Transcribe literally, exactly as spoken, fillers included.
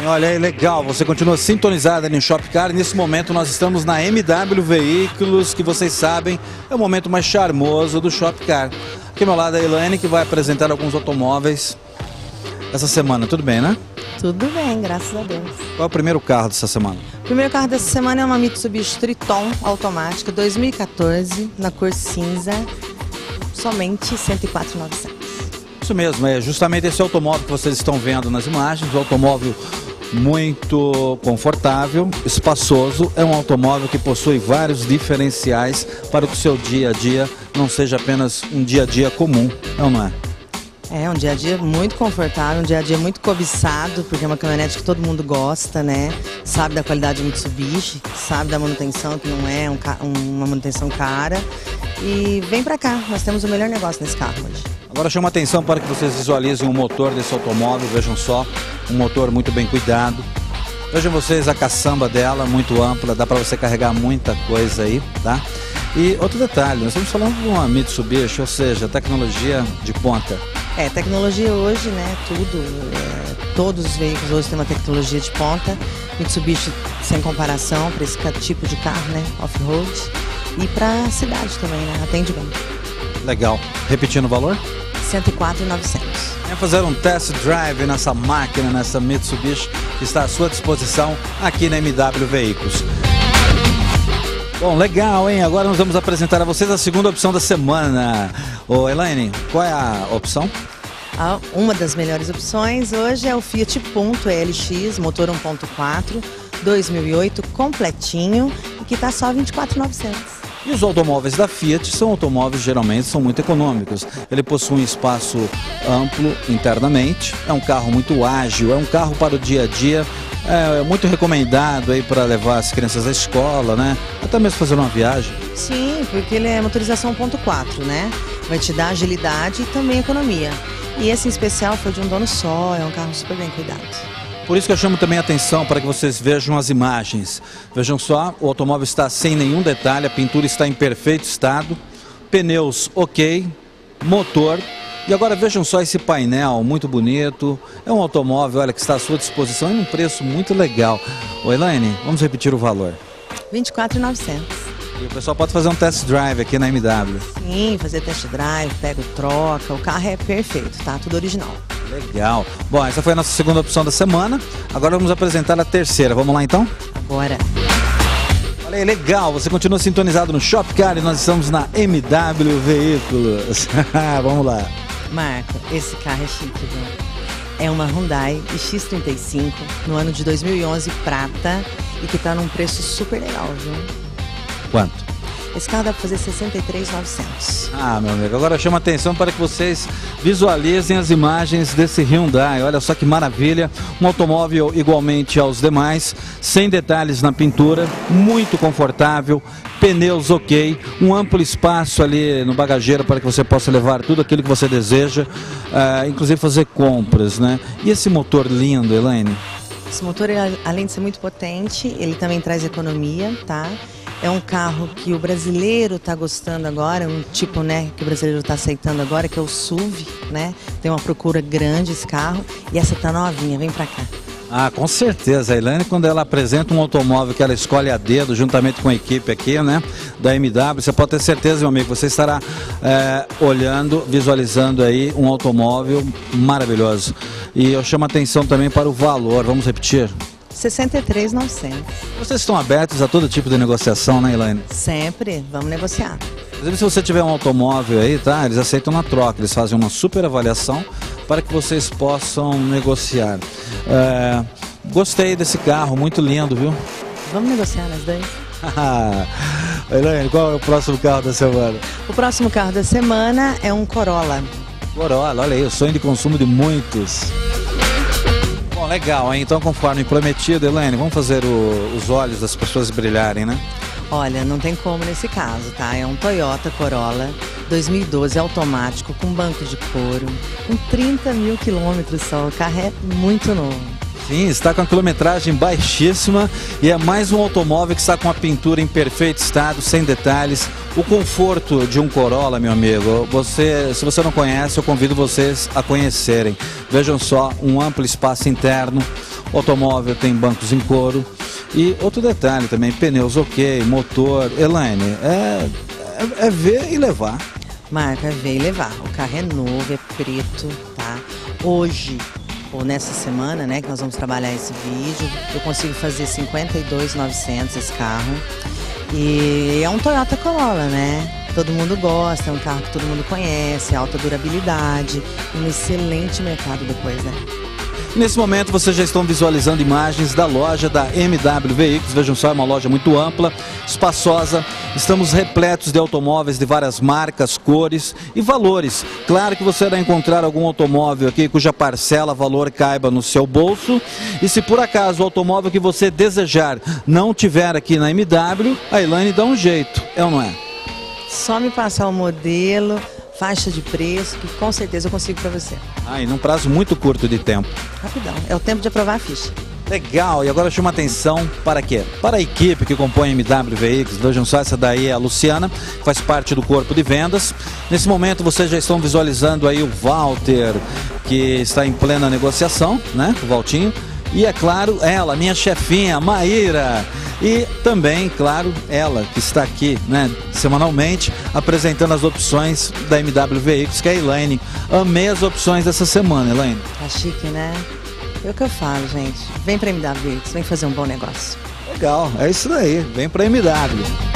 Olha aí, legal, você continua sintonizada no Shopcar. Nesse momento nós estamos na M W Veículos, que vocês sabem é o momento mais charmoso do Shopcar. Aqui ao meu lado é a Elaine, que vai apresentar alguns automóveis essa semana. Tudo bem, né? Tudo bem, graças a Deus. Qual é o primeiro carro dessa semana? O primeiro carro dessa semana é uma Mitsubishi Triton automática dois mil e quatorze, na cor cinza, somente cento e quatro mil e novecentos. Isso mesmo, é justamente esse automóvel que vocês estão vendo nas imagens, um automóvel muito confortável, espaçoso, é um automóvel que possui vários diferenciais para que o seu dia a dia não seja apenas um dia a dia comum, não, não é? É um dia a dia muito confortável, um dia a dia muito cobiçado, porque é uma caminhonete que todo mundo gosta, né? Sabe da qualidade de Mitsubishi, sabe da manutenção, que não é um, uma manutenção cara. E vem pra cá, nós temos o melhor negócio nesse carro hoje. Agora chama atenção para que vocês visualizem o motor desse automóvel, vejam só, um motor muito bem cuidado. Vejam vocês a caçamba dela, muito ampla, dá para você carregar muita coisa aí, tá? E outro detalhe, nós estamos falando de uma Mitsubishi, ou seja, tecnologia de ponta. É, tecnologia hoje, né, tudo, é, todos os veículos hoje têm uma tecnologia de ponta. Mitsubishi sem comparação para esse tipo de carro, né, off-road. E para a cidade também, né, atende bem. Legal. Repetindo o valor? cento e quatro mil e novecentos. Vem fazer um test drive nessa máquina, nessa Mitsubishi, que está à sua disposição aqui na M W Veículos. Bom, legal, hein? Agora nós vamos apresentar a vocês a segunda opção da semana. Ô, Elaine, qual é a opção? Ah, uma das melhores opções hoje é o Fiat Punto E L X, motor um ponto quatro, dois mil e oito, completinho, e que está só vinte e quatro mil e novecentos. E os automóveis da Fiat são automóveis geralmente são muito econômicos. Ele possui um espaço amplo internamente, é um carro muito ágil, é um carro para o dia a dia, é muito recomendado aí para levar as crianças à escola, né? Até mesmo fazer uma viagem. Sim, porque ele é motorização um ponto quatro, né? Vai te dar agilidade e também economia. E esse em especial foi de um dono só, é um carro super bem cuidado. Por isso que eu chamo também a atenção para que vocês vejam as imagens. Vejam só, o automóvel está sem nenhum detalhe, a pintura está em perfeito estado, pneus ok, motor. E agora vejam só esse painel muito bonito, é um automóvel, olha, que está à sua disposição e num preço muito legal. Ô Elaine, vamos repetir o valor. vinte e quatro mil e novecentos. E o pessoal pode fazer um test drive aqui na M W. Sim, fazer test drive, pega, troca, o carro é perfeito, tá? Tudo original. Legal. Bom, essa foi a nossa segunda opção da semana. Agora vamos apresentar a terceira. Vamos lá então? Bora. Olha aí, legal. Você continua sintonizado no Shopcar e nós estamos na M W Veículos. Vamos lá. Marco, esse carro é chique, viu? É uma Hyundai X trinta e cinco no ano de dois mil e onze, prata, e que tá num preço super legal, viu? Quanto? Esse carro dá para fazer sessenta e três mil e novecentos. Ah, meu amigo, agora chama atenção para que vocês visualizem as imagens desse Hyundai. Olha só que maravilha, um automóvel igualmente aos demais, sem detalhes na pintura, muito confortável, pneus ok, um amplo espaço ali no bagageiro para que você possa levar tudo aquilo que você deseja, uh, inclusive fazer compras, né? E esse motor lindo, Elaine? Esse motor, além de ser muito potente, ele também traz economia, tá? É um carro que o brasileiro está gostando agora, um tipo, né, que o brasileiro está aceitando agora, que é o S U V, né? Tem uma procura grande esse carro e essa tá novinha, vem pra cá. Ah, com certeza. A Elaine, quando ela apresenta um automóvel que ela escolhe a dedo, juntamente com a equipe aqui, né, da M W, você pode ter certeza, meu amigo, você estará é, olhando, visualizando aí um automóvel maravilhoso. E eu chamo a atenção também para o valor, vamos repetir? sessenta e três mil e novecentos. Vocês estão abertos a todo tipo de negociação, né, Elaine? Sempre, vamos negociar. Inclusive, se você tiver um automóvel aí, tá? Eles aceitam na troca, eles fazem uma super avaliação para que vocês possam negociar. É, gostei desse carro, muito lindo, viu? Vamos negociar nós dois? Elaine, qual é o próximo carro da semana? O próximo carro da semana é um Corolla. Corolla, olha aí, o sonho de consumo de muitos. Bom, legal, hein? Então, conforme prometido, Elaine, vamos fazer o, os olhos das pessoas brilharem, né? Olha, não tem como nesse caso, tá? É um Toyota Corolla dois mil e doze automático, com banco de couro, com trinta mil quilômetros só. O carro é muito novo. Sim, está com a quilometragem baixíssima e é mais um automóvel que está com a pintura em perfeito estado, sem detalhes. O conforto de um Corolla, meu amigo, você, se você não conhece, eu convido vocês a conhecerem. Vejam só, um amplo espaço interno, O automóvel tem bancos em couro. E outro detalhe também, pneus ok, motor. Elaine, é, é, é ver e levar. Marco, é ver e levar. O carro é novo, é preto, tá? Hoje, ou nessa semana, né, que nós vamos trabalhar esse vídeo, eu consigo fazer cinquenta e dois mil e novecentos esse carro. E é um Toyota Corolla, né? Todo mundo gosta, é um carro que todo mundo conhece, alta durabilidade, um excelente mercado depois, né? Nesse momento vocês já estão visualizando imagens da loja da M W Veículos. Vejam só, é uma loja muito ampla, espaçosa. Estamos repletos de automóveis de várias marcas, cores e valores. Claro que você vai encontrar algum automóvel aqui cuja parcela, valor caiba no seu bolso. E se por acaso o automóvel que você desejar não tiver aqui na M W, a Elaine dá um jeito, é ou não é? Só me passar o modelo, faixa de preço, que com certeza eu consigo para você. Ah, e num prazo muito curto de tempo. Rapidão, é o tempo de aprovar a ficha. Legal, e agora chama atenção para quê? Para a equipe que compõe a M W Veículos. Vejam só, essa daí é a Luciana, que faz parte do corpo de vendas. Nesse momento vocês já estão visualizando aí o Walter, que está em plena negociação, né? O Valtinho. E é claro, ela, minha chefinha, Maíra. E também, claro, ela que está aqui, né, semanalmente, apresentando as opções da M W Veículos, que é a Elaine. Amei as opções dessa semana, Elaine. Tá chique, né? É o que eu falo, gente. Vem pra M W Veículos, vem fazer um bom negócio. Legal, é isso daí. Vem pra M W.